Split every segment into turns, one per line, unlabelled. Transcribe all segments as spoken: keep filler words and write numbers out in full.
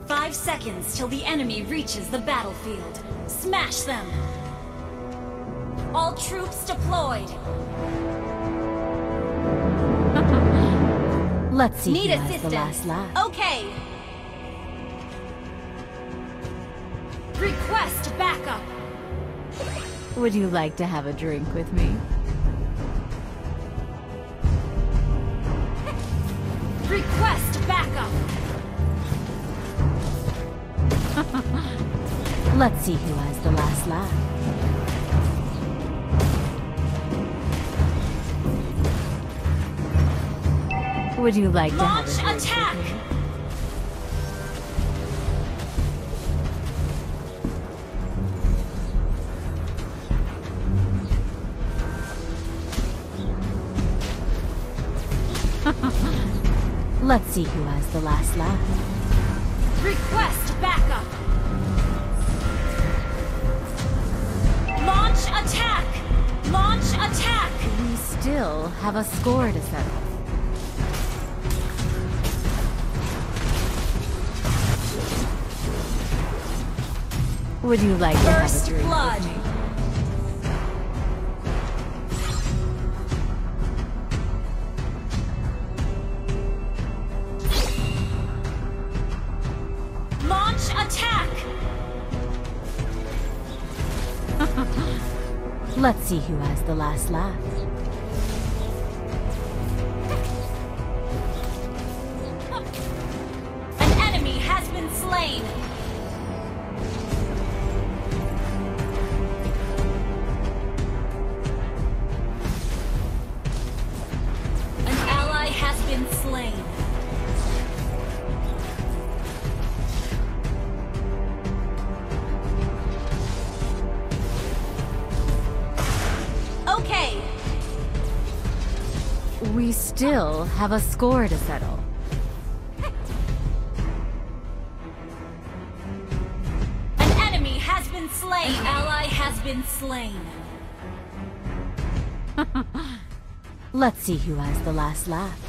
Five seconds till the enemy reaches the battlefield. Smash them! All troops deployed!
Let's see
Need
who has
assistance.
the last laugh.
Okay! Request backup!
Would you like to have a drink with me?
Request backup!
Let's see who has the last laugh. Would you like
Launch
to have a drink
attack!
with me? Let's see who has the last laugh.
Request backup! Launch attack! Launch attack!
We still have a score to settle. Would you like to have a
First
drink
blood!
with me?
Launch attack!
Let's see who has the last laugh.
An enemy has been slain! An ally has been slain. Okay,
We still have a score to settle.
an enemy has been slain. An ally has been slain.
Let's see who has the last laugh.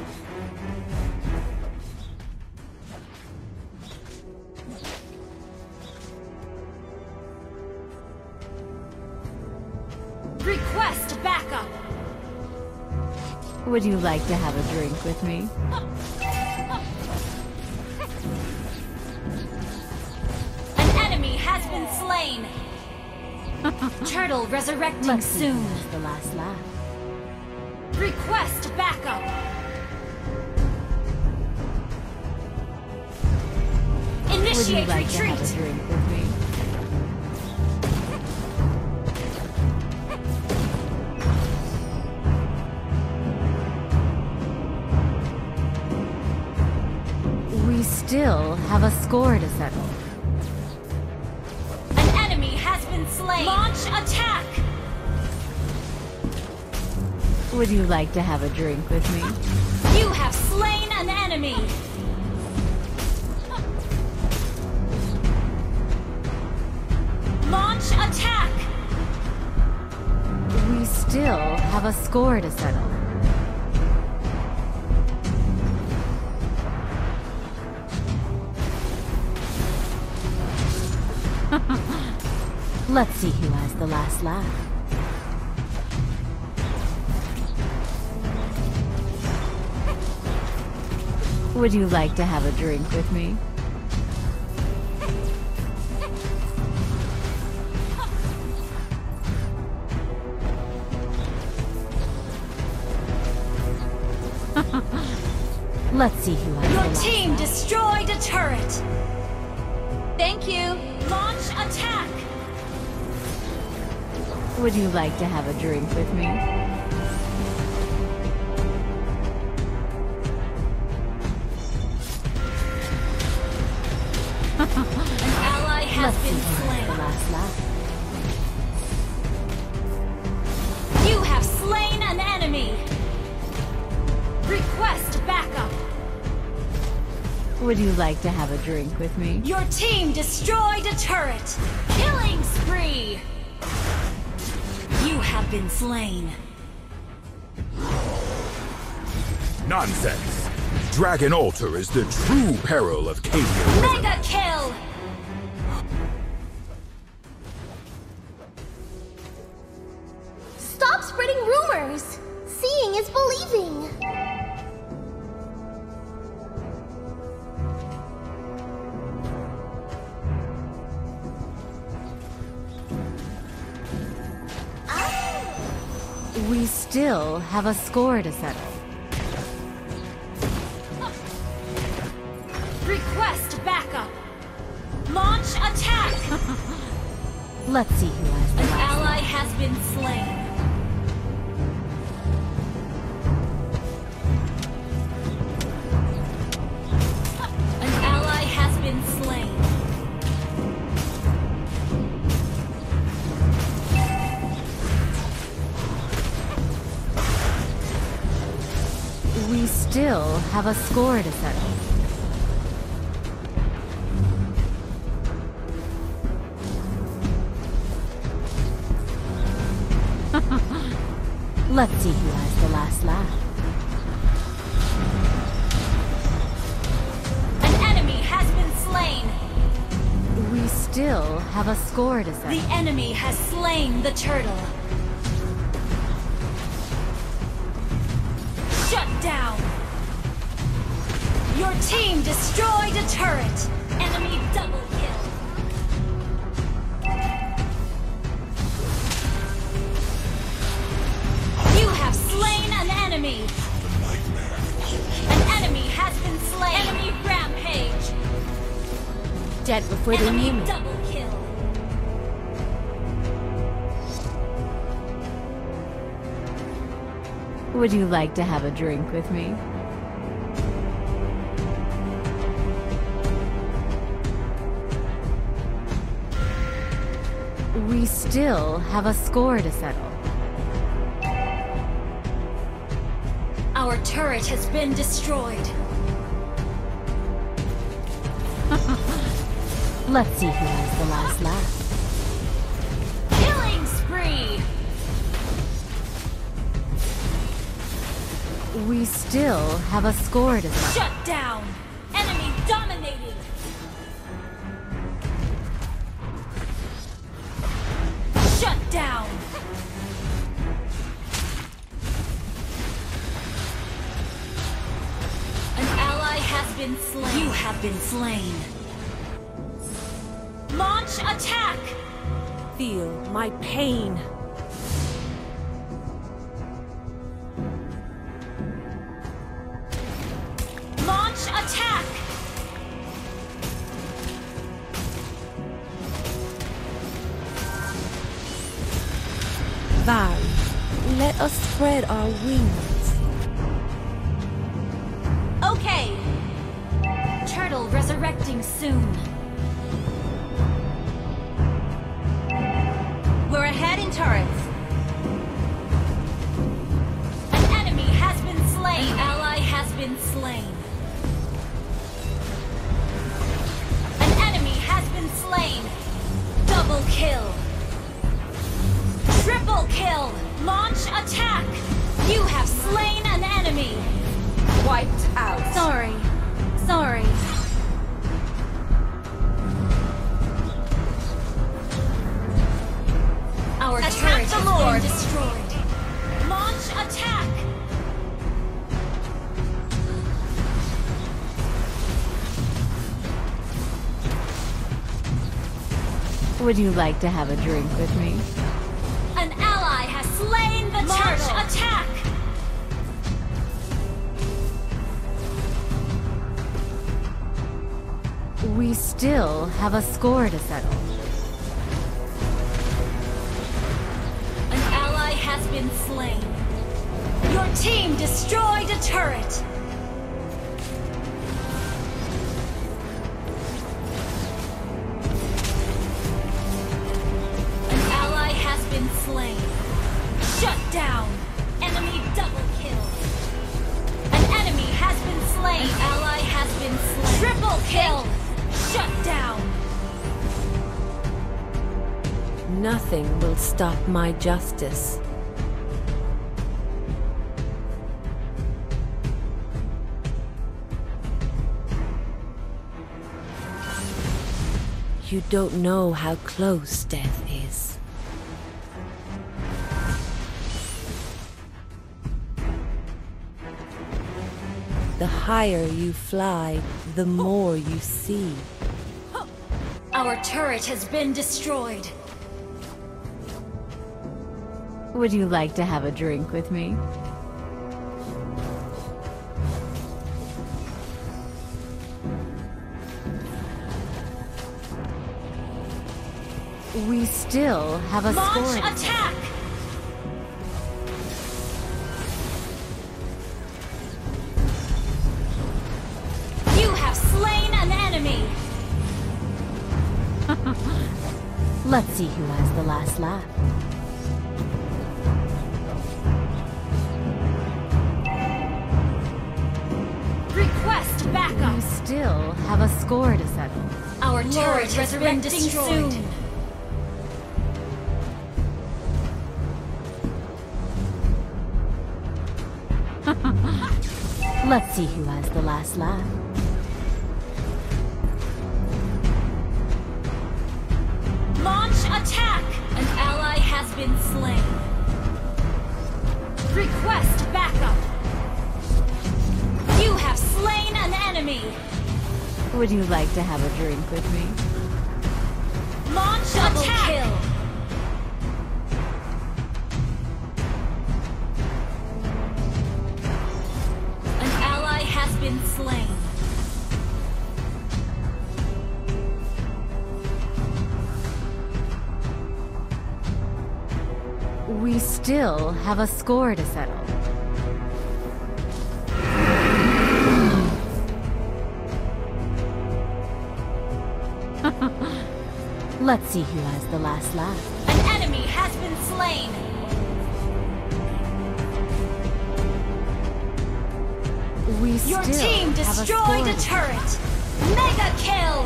Request backup!
Would you like to have a drink with me?
An enemy has been slain. Turtle resurrecting
Let's see who
soon.
has the last laugh.
Request backup!
Would you
Initiate
like to have a
retreat!
drink with me? We still have a score to settle.
An enemy has been slain. Launch attack!
Would you like to have a drink with me?
You have slain an enemy! Launch attack!
We still have a score to settle. Let's see who has the last laugh. Would you like to have a drink with me? Let's see who has the
Your
last
team
laugh.
destroyed a turret! Thank you! Launch attack!
Would you like to have a drink with me?
An ally has
Let's see
been
who has the
slain.
last laugh.
You have slain an enemy! Request backup!
Would you like to have a drink with me?
Your team destroyed a turret! Killing spree! You have been slain.
Nonsense! Dragon Altar is the true peril of Cadia River.
Mega kill!
Stop spreading rumors! Seeing is believing!
We still have a score to settle.
Request backup! Launch attack!
Let's see who has the
An
last.
ally has been slain. An ally has been slain.
We still have a score to settle. Let's see who has the last laugh.
An enemy has been slain.
We still have a score to settle.
The enemy has slain the turtle. Shut down. Your team destroyed a turret. Enemy double kill. You have slain an enemy. An enemy has been slain. Enemy rampage.
Dead before they knew
Enemy
me.
double kill.
Would you like to have a drink with me? We still have a score to settle.
Our turret has been destroyed.
Let's see who has the last laugh.
Killing spree.
We still have a score to settle.
Shut down. Enemy dominating. Shut down. An ally has been slain. You have been slain. Launch attack.
Feel my pain.
Launch attack.
Val, let us spread our wings.
Okay. Turtle resurrecting soon. We're ahead in turrets. An enemy has been slain. An ally has been slain. An enemy has been slain. Double kill. Triple kill. Launch attack. You have slain an enemy.
Wiped out.
Sorry. Sorry. Our
Attack
turret
the
has
Lord.
been destroyed. Launch attack.
Would you like to have a drink with me?
An ally has slain the
Launch
turtle. Attack.
We still have a score to settle.
An ally has been slain. Your team destroyed a turret. An ally has been slain. Shut down. Enemy double kill. An enemy has been slain. An ally has been slain. Triple kill. Shut down.
Nothing will stop my justice. You don't know how close death is. The higher you fly, the more you see.
Our turret has been destroyed.
Would you like to have a drink with me? We still have a
Launch
score.
attack! You have slain an enemy!
Let's see who has the last laugh.
Request backup!
You still have a score to settle.
Our turret has been destroyed. Soon.
Let's see who has the last laugh.
Launch attack! An ally has been slain. Request backup! You have slain an enemy!
Would you like to have a drink with me?
Launch Double attack! Kill. Been slain.
We still have a score to settle. Let's see who has the last laugh.
An enemy has been slain.
We
Your
still
team destroyed a, a turret! Mega kill!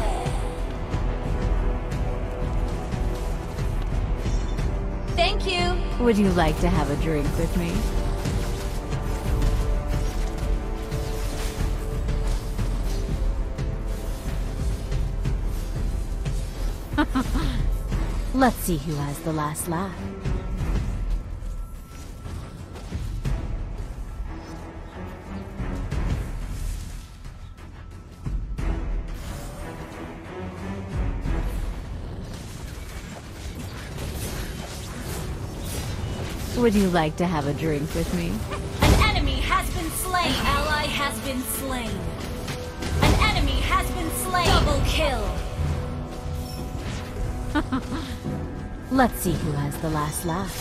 Thank you!
Would you like to have a drink with me? Let's see who has the last laugh. Would you like to have a drink with me?
An enemy has been slain. An ally has been slain. An enemy has been slain. Double kill.
Let's see who has the last laugh.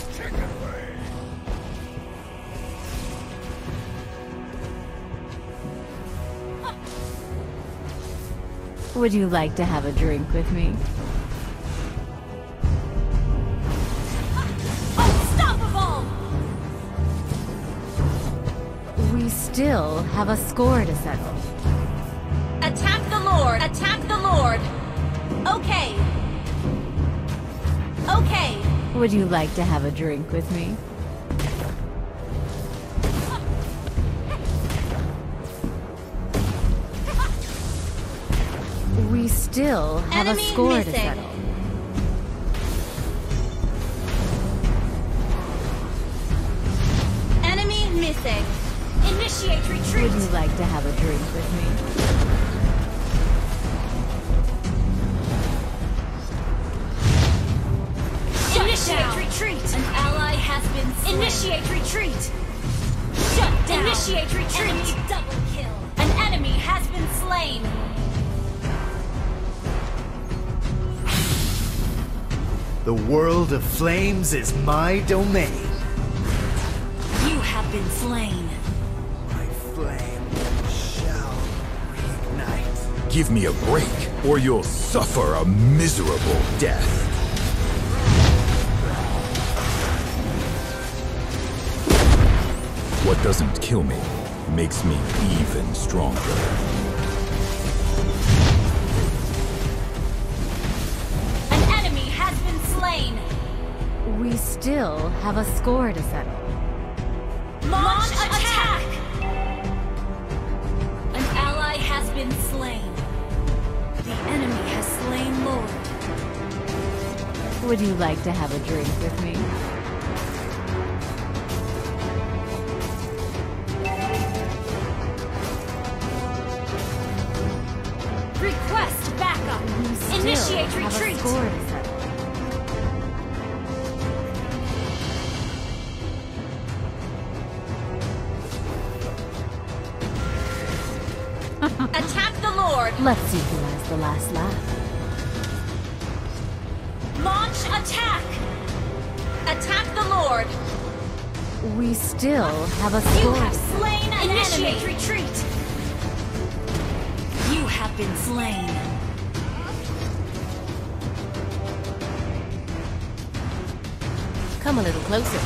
Would you like to have a drink with me? We still have a score to settle.
Attack the Lord! Attack the Lord! Okay. Okay.
Would you like to have a drink with me? We still have
Enemy
a score
missing.
to settle.
Enemy missing. Initiate retreat!
Would you like to have a drink with me?
Initiate down. Retreat! An ally has been slain. Initiate retreat! Shut down! Initiate retreat! Enemy double kill! An enemy has been slain!
The world of flames is my domain.
You have been slain.
Flame shall reignite.
Give me a break, or you'll suffer a miserable death. What doesn't kill me makes me even stronger.
An enemy has been slain.
We still have a score to settle.
Launch, Launch attack! attack! An ally has been slain. The enemy has slain Lord.
Would you like to have a drink with me?
Request backup. Initiate
Still have a
retreat.
score to settle.
Attack the Lord.
Let's see who has the last laugh.
Launch attack. Attack the Lord.
We still have a
You
score.
have slain an Initiate enemy. Retreat. You have been slain.
Come a little closer.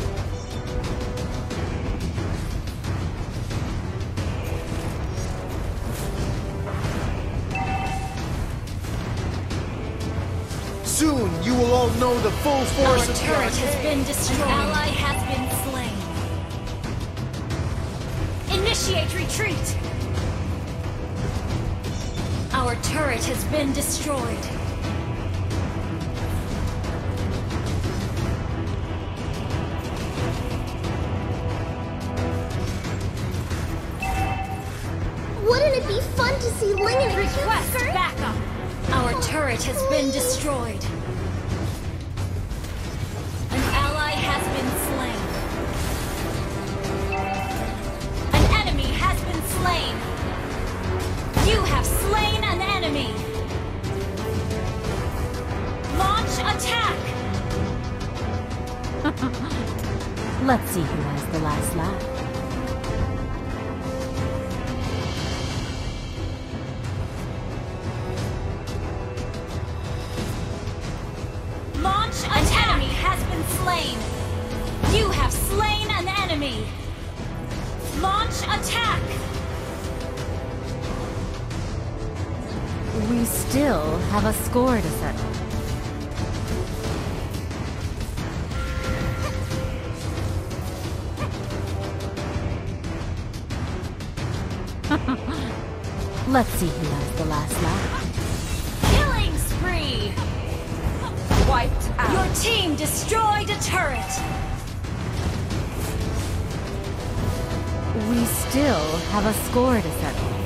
Soon you will all know the full force
Our
of the
turret has
arcane.
been destroyed. An ally has been slain. Initiate retreat. Our turret has been destroyed.
Wouldn't it be fun to see Ling in a cute
Request
skirt?
backup. Our turret has been destroyed. An ally has been slain. An enemy has been slain. You have slain an enemy. Launch attack.
Let's see who has the last laugh.
Launch attack. An enemy has been slain. You have slain an enemy. Launch attack.
We still have a score to settle. Let's see who has the last laugh.
Killing spree. Wiped out. Your team destroyed a turret.
We still have a score to settle.